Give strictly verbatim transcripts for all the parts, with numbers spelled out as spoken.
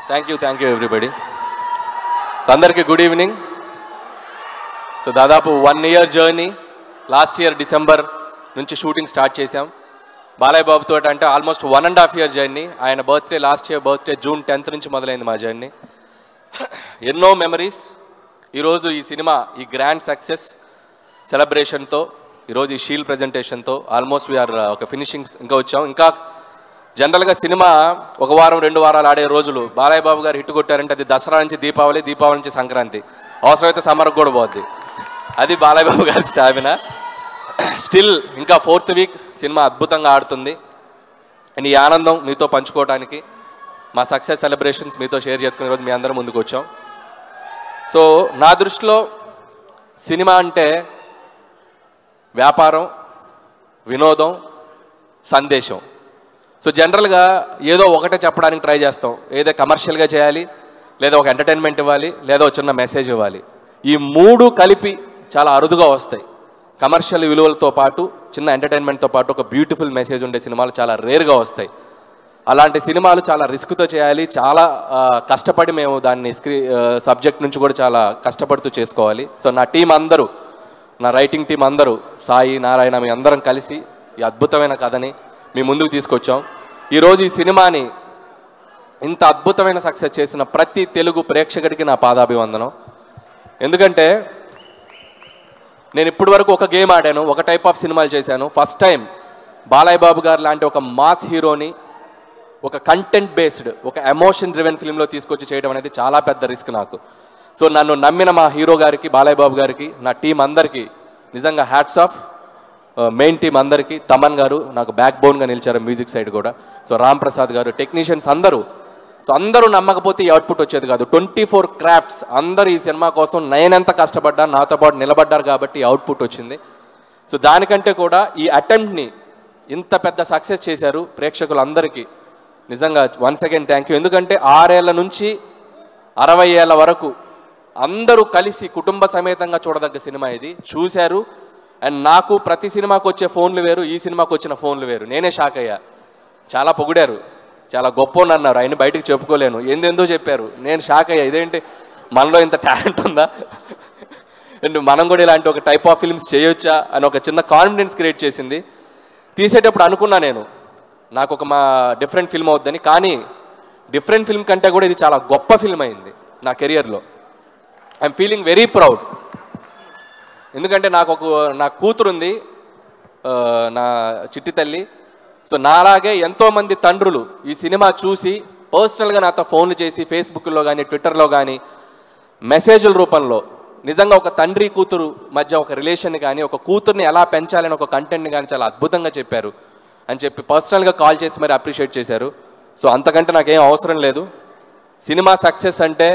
Thank you thank you everybody. అందరికీ good evening. So దాదాపు one year journey. Last year December నుంచి shooting start చేశాం బాలయ్య బాబుతో. అంటే almost one and half year journey. ఆయన birthday last year birthday June tenth నుంచి మొదలైంది మా జర్నీ. ఎన్నో మెమరీస్. ఈరోజు ఈ సినిమా ఈ గ్రాండ్ సక్సెస్ సెలబ్రేషన్తో, ఈరోజు ఈ షీల్డ్ ప్రజెంటేషన్తో ఆల్మోస్ట్ వీఆర్ ఒక ఫినిషింగ్ ఇంకా వచ్చాం. ఇంకా జనరల్గా సినిమా ఒక వారం రెండు వారాలు ఆడే రోజులు. బాలయ్య బాబు గారు హిట్ కొట్టారంటే అది దసరా నుంచి దీపావళి, దీపావళి నుంచి సంక్రాంతి, అవసరమైతే సమ్మర్కి కూడా పోద్ది. అది బాలయ్య బాబు గారి స్టామినా. స్టిల్ ఇంకా ఫోర్త్ వీక్ సినిమా అద్భుతంగా ఆడుతుంది. అండ్ ఈ ఆనందం మీతో పంచుకోవడానికి, మా సక్సెస్ సెలబ్రేషన్స్ మీతో షేర్ చేసుకునే రోజు మీ అందరం ముందుకు వచ్చాం. సో నా దృష్టిలో సినిమా అంటే వ్యాపారం, వినోదం, సందేశం. సో జనరల్గా ఏదో ఒకటే చెప్పడానికి ట్రై చేస్తాం. ఏదో కమర్షియల్గా చేయాలి, లేదా ఒక ఎంటర్టైన్మెంట్ ఇవ్వాలి, లేదా ఒక చిన్న మెసేజ్ ఇవ్వాలి. ఈ మూడు కలిపి చాలా అరుదుగా వస్తాయి. కమర్షియల్ విలువలతో పాటు చిన్న ఎంటర్టైన్మెంట్తో పాటు ఒక బ్యూటిఫుల్ మెసేజ్ ఉండే సినిమాలు చాలా రేర్గా వస్తాయి. అలాంటి సినిమాలు చాలా రిస్క్తో చేయాలి. చాలా కష్టపడి మేము దాన్ని స్క్రీ సబ్జెక్ట్ నుంచి కూడా చాలా కష్టపడుతూ చేసుకోవాలి. సో నా టీం అందరూ, నా రైటింగ్ టీం అందరూ, సాయి, నారాయణ, మీ అందరం కలిసి ఈ అద్భుతమైన కథని మీ ముందుకు తీసుకొచ్చాం. ఈరోజు ఈ సినిమాని ఇంత అద్భుతమైన సక్సెస్ చేసిన ప్రతి తెలుగు ప్రేక్షకుడికి నా పాదాభివందనం. ఎందుకంటే నేను ఇప్పటి వరకు ఒక గేమ్ ఆడాను, ఒక టైప్ ఆఫ్ సినిమాలు చేశాను. ఫస్ట్ టైం బాలయ్య బాబు గారు లాంటి ఒక మాస్ హీరోని ఒక కంటెంట్ బేస్డ్, ఒక ఎమోషన్ డ్రివెన్ ఫిల్మ్లో తీసుకొచ్చి చేయడం అనేది చాలా పెద్ద రిస్క్ నాకు. సో నన్ను నమ్మిన మా హీరో గారికి, బాలయ్య బాబు గారికి, నా టీం అందరికీ నిజంగా హ్యాట్స్ ఆఫ్. మెయిన్ టీం అందరికీ, తమన్ గారు నాకు బ్యాక్ బోన్గా నిలిచారు మ్యూజిక్ సైడ్ కూడా. సో రామ్ ప్రసాద్ గారు, టెక్నీషియన్స్ అందరూ. సో అందరూ నమ్మకపోతే ఈ అవుట్పుట్ వచ్చేది కాదు. ట్వంటీ ఫోర్ క్రాఫ్ట్స్ అందరూ ఈ సినిమా కోసం నేనెంత కష్టపడ్డా నాతో పాటు నిలబడ్డారు కాబట్టి ఈ అవుట్పుట్ వచ్చింది. సో దానికంటే కూడా ఈ అటెంప్ట్ని ఇంత పెద్ద సక్సెస్ చేశారు ప్రేక్షకులందరికీ. నిజంగా వన్స్ అగైన్ థ్యాంక్ యూ. ఎందుకంటే ఆరేళ్ల నుంచి అరవై ఏళ్ళ వరకు అందరూ కలిసి కుటుంబ సమేతంగా చూడదగ్గ సినిమా ఇది. చూశారు. అండ్ నాకు ప్రతి సినిమాకి వచ్చే ఫోన్లు వేరు, ఈ సినిమాకి వచ్చిన ఫోన్లు వేరు. నేనే షాక్ అయ్యా. చాలా పొగిడారు, చాలా గొప్ప అన్నారు. ఆయన బయటకు చెప్పుకోలేను, ఎందెందో చెప్పారు. నేను షాక్ అయ్యా, ఇదేంటి మనలో ఇంత టాలెంట్ ఉందా, అండ్ మనం కూడా ఇలాంటి ఒక టైప్ ఆఫ్ ఫిల్మ్స్ చేయొచ్చా అని ఒక చిన్న కాన్ఫిడెన్స్ క్రియేట్ చేసింది. తీసేటప్పుడు అనుకున్నా నేను, నాకు ఒక మా డిఫరెంట్ ఫిల్మ్ అవుద్దని. కానీ డిఫరెంట్ ఫిల్మ్ కంటే కూడా ఇది చాలా గొప్ప ఫిల్మ్ అయింది నా కెరియర్లో. I'm feeling very proud. ఎందుకంటే నాకు ఒక నా కూతురు ఉంది, నా చిట్టి తల్లి. సో నాలాగే ఎంతోమంది తండ్రులు ఈ సినిమా చూసి పర్సనల్గా నాతో ఫోన్లు చేసి ఫేస్బుక్లో కానీ ట్విట్టర్లో కానీ మెసేజ్ల రూపంలో నిజంగా ఒక తండ్రి కూతురు మధ్య ఒక రిలేషన్ కానీ, ఒక కూతుర్ని ఎలా పెంచాలని ఒక కంటెంట్ని కానీ చాలా అద్భుతంగా చెప్పారు అని చెప్పి పర్సనల్గా కాల్ చేసి మరి అప్రిషియేట్ చేశారు. సో అంతకంటే నాకేం అవసరం లేదు. సినిమా సక్సెస్ అంటే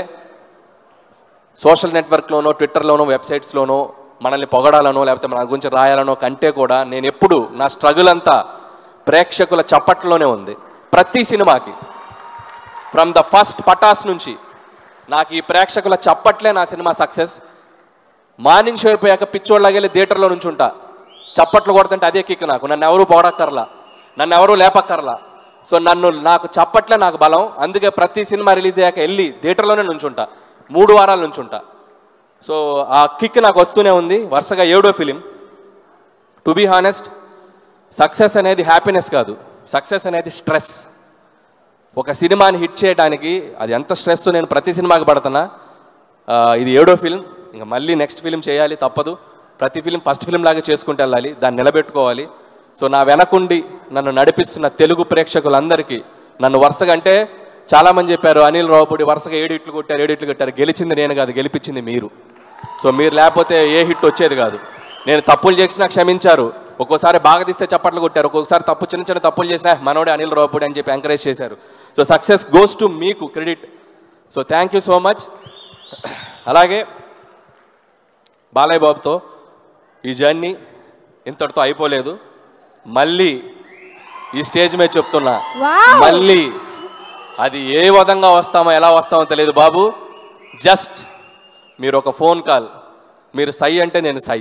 సోషల్ నెట్వర్క్లోనో, ట్విట్టర్లోనో, వెబ్సైట్స్లోనో మనల్ని పొగడాలనో లేకపోతే మన గురించి రాయాలనో కంటే కూడా నేను ఎప్పుడు నా స్ట్రగుల్ అంతా ప్రేక్షకుల చప్పట్లోనే ఉంది. ప్రతి సినిమాకి ఫ్రమ్ ద ఫస్ట్ పటాస్ నుంచి నాకు ఈ ప్రేక్షకుల చప్పట్లే నా సినిమా సక్సెస్. మార్నింగ్ షో అయిపోయాక పిచ్చోళ్ళకి వెళ్ళి థియేటర్లో నుంచి ఉంటా, చప్పట్లు కొడుతుంటే అదే కిక్ నాకు. నన్ను ఎవరూ పొగడక్కర్లా, నన్ను ఎవరూ లేపక్కర్లా. సో నన్ను నాకు చప్పట్లే నాకు బలం. అందుకే ప్రతి సినిమా రిలీజ్ అయ్యాక వెళ్ళి థియేటర్లోనే నుంచుంటా, మూడు వారాల నుంచి ఉంటా. సో ఆ కిక్ నాకు వస్తూనే ఉంది. వరుసగా ఏడో film. To be honest, success అనేది హ్యాపీనెస్ కాదు, సక్సెస్ అనేది స్ట్రెస్. ఒక సినిమాని హిట్ చేయడానికి అది ఎంత స్ట్రెస్ నేను ప్రతి సినిమాకి పడుతున్నా. ఇది ఏడో ఫిలిం, ఇంకా మళ్ళీ నెక్స్ట్ ఫిలిం చేయాలి తప్పదు. ప్రతి ఫిలిం ఫస్ట్ ఫిలిం లాగా చేసుకుంటూ వెళ్ళాలి, దాన్ని నిలబెట్టుకోవాలి. సో నా వెనకుండి నన్ను నడిపిస్తున్న తెలుగు ప్రేక్షకులందరికీ, నన్ను వరుసగా అంటే చాలామంది చెప్పారు అనిల్ రావుపూడి వరుసగా ఏడు ఇట్లు కొట్టారు ఏడు ఇట్లు కొట్టారు. గెలిచింది నేను కాదు, గెలిపించింది మీరు. సో మీరు లేకపోతే ఏ హిట్ వచ్చేది కాదు. నేను తప్పులు చేసినా క్షమించారు, ఒక్కోసారి బాగా తీస్తే చప్పట్లు కొట్టారు, ఒక్కొక్కసారి తప్పు చిన్న చిన్న తప్పులు చేసినా మనోడే అనిల్ రావుపూడి అని చెప్పి ఎంకరేజ్ చేశారు. సో సక్సెస్ గోస్ టు మీకు credit. So thank you so much. అలాగే బాలయ్య బాబుతో ఈ జర్నీ ఇంతటితో అయిపోలేదు. మళ్ళీ ఈ స్టేజ్ మీద చెప్తున్నా, మళ్ళీ అది ఏ విధంగా వస్తామో ఎలా వస్తామో తెలియదు బాబు. జస్ట్ మీరు ఒక ఫోన్ కాల్, మీరు సై అంటే నేను సై.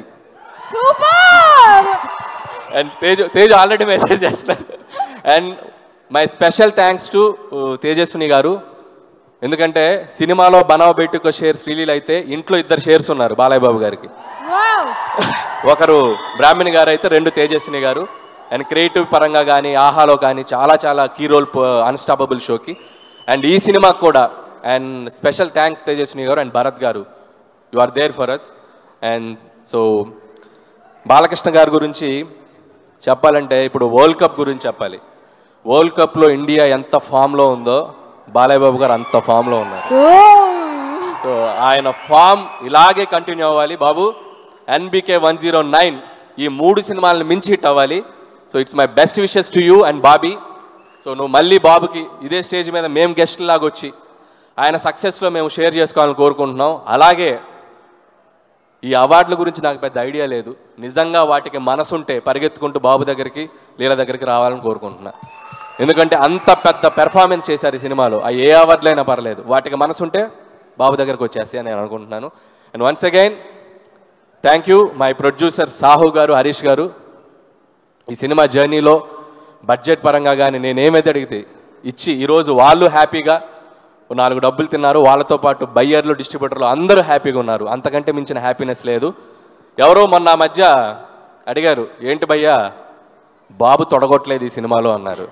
And Teju Teju already message చేస్తున్నారు. And my special thanks to Tejaswini గారు. ఎందుకంటే సినిమాలో బనావ్ బేటికో షేర్ శ్రీలీల అయితే ఇంట్లో ఇద్దరు షేర్స్ ఉన్నారు బాలయ్య బాబు గారికి. ఒకరు బ్రాహ్మణి గారు అయితే రెండు తేజస్విని గారు. అండ్ క్రియేటివ్ పరంగా కానీ ఆహాలో కానీ చాలా చాలా కీ రోల్ అన్స్టాపబుల్ షోకి. అండ్ ఈ సినిమాకి కూడా అండ్ స్పెషల్ థ్యాంక్స్ తేజస్విని గారు అండ్ భరత్ గారు, you are there for us. And so Balakrishna గారి గురించి చెప్పాలంటే ఇప్పుడు వరల్డ్ కప్ గురించి చెప్పాలి. వరల్డ్ కప్లో ఇండియా ఎంత ఫామ్లో ఉందో బాలయ్య బాబు గారు అంత ఫామ్లో ఉన్నారు. సో ఆయన ఫామ్ ఇలాగే కంటిన్యూ అవ్వాలి బాబు. ఎన్బికే వన్ జీరో నైన్ ఈ మూడు సినిమాలను మించి హిట్ అవ్వాలి. So it's my best wishes to you and Bobby. So నువ్వు మళ్ళీ బాబుకి ఇదే స్టేజ్ మీద మేము గెస్ట్ లాగా వచ్చి ఆయన సక్సెస్లో మేము షేర్ చేసుకోవాలని కోరుకుంటున్నాం. అలాగే ఈ అవార్డుల గురించి నాకు పెద్ద ఐడియా లేదు, నిజంగా వాటికి మనసుంటే పరిగెత్తుకుంటూ బాబు దగ్గరికి లీల దగ్గరికి రావాలని కోరుకుంటున్నా. ఎందుకంటే అంత పెద్ద పెర్ఫార్మెన్స్ చేశారు ఈ సినిమాలో. ఆ ఏ అవార్డులు అయినా పర్లేదు, వాటికి మనసుంటే బాబు దగ్గరికి వచ్చేస్తాయి అని నేను అనుకుంటున్నాను. And once again thank you my producer Sahu గారు, హరీష్ గారు. ఈ సినిమా జర్నీలో బడ్జెట్ పరంగా కానీ నేనేమైతే అడిగితే ఇచ్చి ఈరోజు వాళ్ళు హ్యాపీగా నాలుగు డబ్బులు తిన్నారు, వాళ్ళతో పాటు బయ్యర్లు డిస్ట్రిబ్యూటర్లు అందరూ హ్యాపీగా ఉన్నారు. అంతకంటే మించిన హ్యాపీనెస్ లేదు. ఎవరో మొన్న మధ్య అడిగారు, ఏంటి భయ్యా బాబు తొడగొట్టలేదు ఈ సినిమాలో అన్నారు.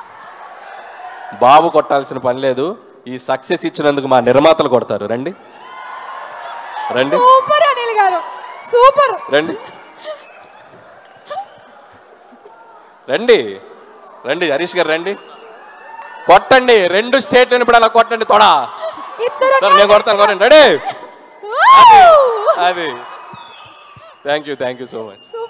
బాబు కొట్టాల్సిన పని లేదు, ఈ సక్సెస్ ఇచ్చినందుకు మా నిర్మాతలు కొడతారు. రండి రండి రండి రండి రండి హరీష్ గారు రండి, కొట్టండి. రెండు స్టేట్ ఇప్పుడు అలా కొట్టండి తొడ. నేను కొడతాను, కొట్టండి. రెడీ? అది thank you thank you so much.